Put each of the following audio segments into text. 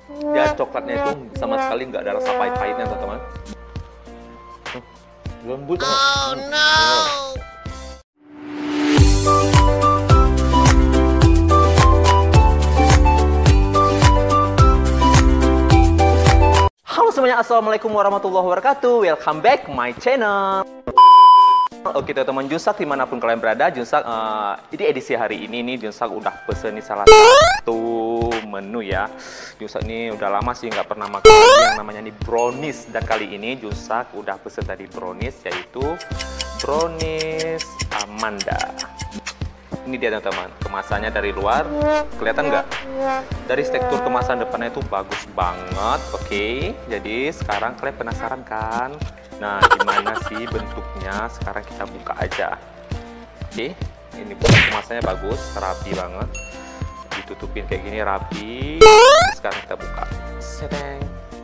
Dia coklatnya itu sama sekali nggak ada rasa pahit-pahitnya, teman-teman. Lembut banget. Oh no. Halo semuanya, assalamualaikum warahmatullahi wabarakatuh. Welcome back my channel. Oke teman-teman, Junsak dimanapun kalian berada, Junsak ini edisi hari ini nih Junsak udah pesen nih salah satu menu ya. Junsak ini udah lama sih nggak pernah makan lagi yang namanya nih brownies, dan kali ini Junsak udah pesen tadi brownies, yaitu brownies Amanda. Ini dia teman-teman, kemasannya dari luar, kelihatan nggak? Dari tekstur kemasan depannya itu bagus banget, oke. Jadi sekarang kalian penasaran kan? Nah, gimana sih bentuknya? Sekarang kita buka aja. Oke, ini kemasannya bagus, rapi banget. Ditutupin kayak gini rapi. Sekarang kita buka. Sedeng.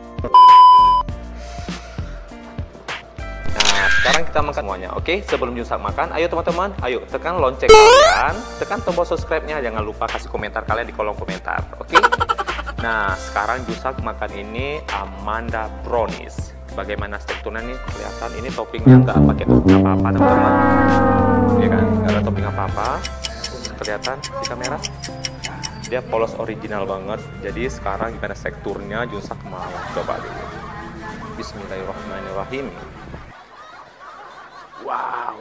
Nah, sekarang kita makan semuanya. Oke, sebelum Junsak makan, ayo teman-teman, ayo tekan lonceng kalian, tekan tombol subscribe-nya, jangan lupa kasih komentar kalian di kolom komentar. Oke. Nah, sekarang Junsak makan ini Amanda brownies. Bagaimana teksturnya nih, kelihatan ini toppingnya nggak pakai topping apa-apa teman-teman, ya kan, nggak ada topping apa-apa, kelihatan di kamera, dia polos original banget. Jadi sekarang gimana teksturnya, Junsak mau coba dulu. Bismillahirrahmanirrahim. Wow,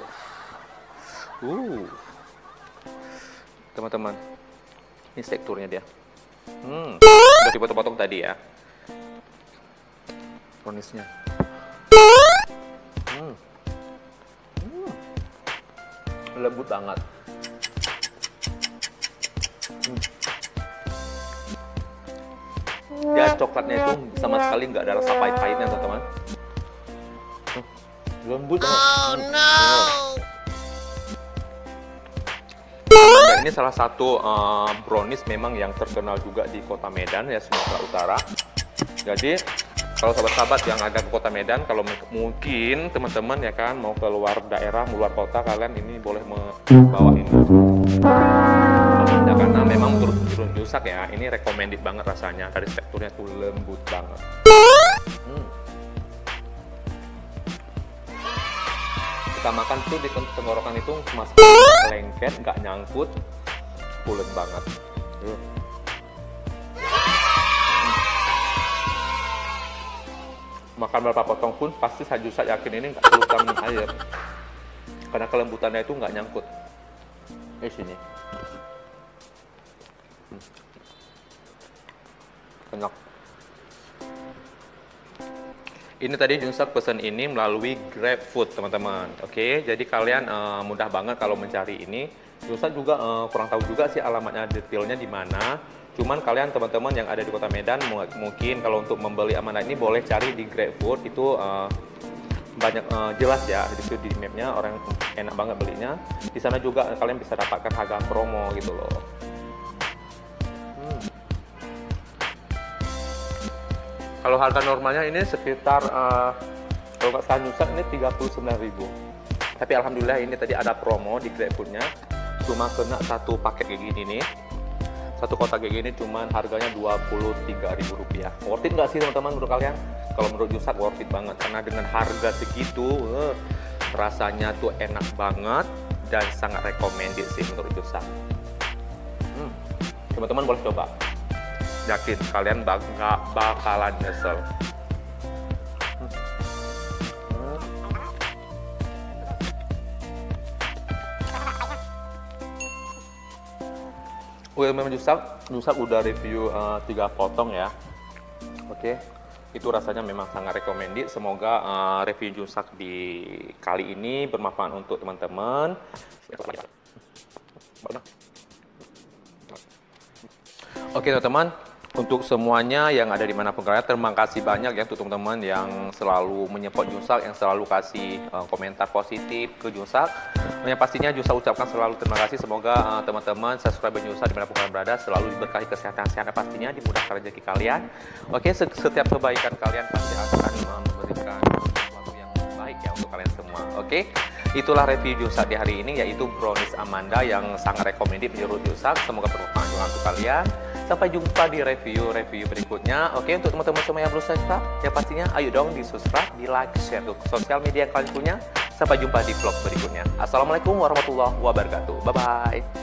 teman-teman, ini teksturnya dia, udah dipotong-potong tadi ya browniesnya. Lembut banget. Ya, coklatnya itu sama sekali nggak ada rasa pahit-pahitnya teman-teman. Lembut banget. Oh no. Amanda ini salah satu brownies memang yang terkenal juga di kota Medan ya, Sumatera Utara. Jadi kalau sahabat-sahabat yang ada ke kota Medan, kalau mungkin teman-teman ya kan mau keluar daerah, keluar kota, kalian ini boleh membawa ini. Ya, karena memang menurut Junsak ya, ini recommended banget rasanya. Dari teksturnya tuh lembut banget. Kita makan tuh di tenggorokan itu masih lengket, nggak nyangkut, pulen banget. Makan berapa potong pun pasti Junsak yakin ini nggak perlu minum air, karena kelembutannya itu nggak nyangkut di sini. Enak. Ini tadi Junsak pesan ini melalui GrabFood teman-teman. Oke, jadi kalian mudah banget kalau mencari ini. Junsak juga kurang tahu juga sih alamatnya detailnya di mana. Cuman kalian teman-teman yang ada di kota Medan mungkin kalau untuk membeli Amanda ini boleh cari di GrabFood, itu banyak jelas ya di situ di mapnya, orang enak banget belinya. Di sana juga kalian bisa dapatkan harga promo gitu loh. Kalau harga normalnya ini sekitar kalau nggak salah Junsak ini 39.000. Tapi alhamdulillah ini tadi ada promo di GrabFoodnya, cuma kena satu paket kayak gini nih. Satu kotak kayak gini cuman harganya Rp23.000. Worth it nggak sih teman-teman menurut kalian? Kalau menurut Junsak worth it banget, karena dengan harga segitu rasanya tuh enak banget dan sangat recommended sih menurut Junsak. Teman-teman boleh coba, yakin kalian nggak bakalan nyesel. Memang Junsak udah review 3 potong ya. Oke, itu rasanya memang sangat recommended. Semoga review Junsak di kali ini bermanfaat untuk teman-teman. Oke teman-teman, untuk semuanya yang ada dimanapun kalian, terima kasih banyak ya untuk teman-teman yang selalu menyupport Junsak, yang selalu kasih komentar positif ke Junsak. Yang pastinya Junsak ucapkan selalu terima kasih. Semoga teman-teman subscriber Junsak dimanapun kalian berada selalu diberkahi kesehatan sehat, pastinya dimudahkan rezeki kalian. Oke, setiap kebaikan kalian pasti akan memberikan sesuatu yang baik ya untuk kalian semua. Oke, itulah review Junsak di hari ini, yaitu brownies Amanda yang sangat recommended menurut Junsak. Semoga bermanfaat untuk kalian. Sampai jumpa di review berikutnya. Oke, untuk teman-teman semua yang belum subscribe, ya pastinya ayo dong di subscribe, di like, share ke sosial media yang kalian punya. Sampai jumpa di vlog berikutnya. Assalamualaikum warahmatullahi wabarakatuh. Bye-bye.